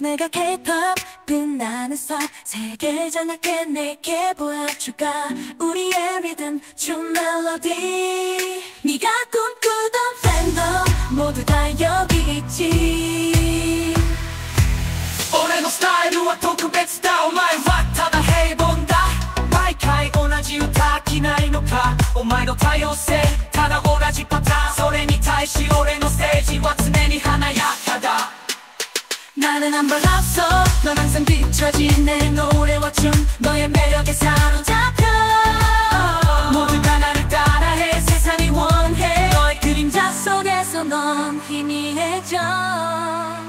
내가 K-pop 빛나는 선 세계를 낮게 내게 보여줄까. 우리의 리듬 춤 멜로디 네가 꿈꾸던 팬덤 모두 다 여기 있지. 올해도 스타일과特別だお前はただ平凡だ毎回同じ歌飽きないのかお前の多様性ただ同じパターンそれに対し俺のステージは常に華やかだ 나는 안 발랐어 넌 항상 비춰진 내 노래와 춤 너의 매력에 사로잡혀 모두가 나를 따라해 세상이 원해 너의 그림자 속에서 넌 희미해져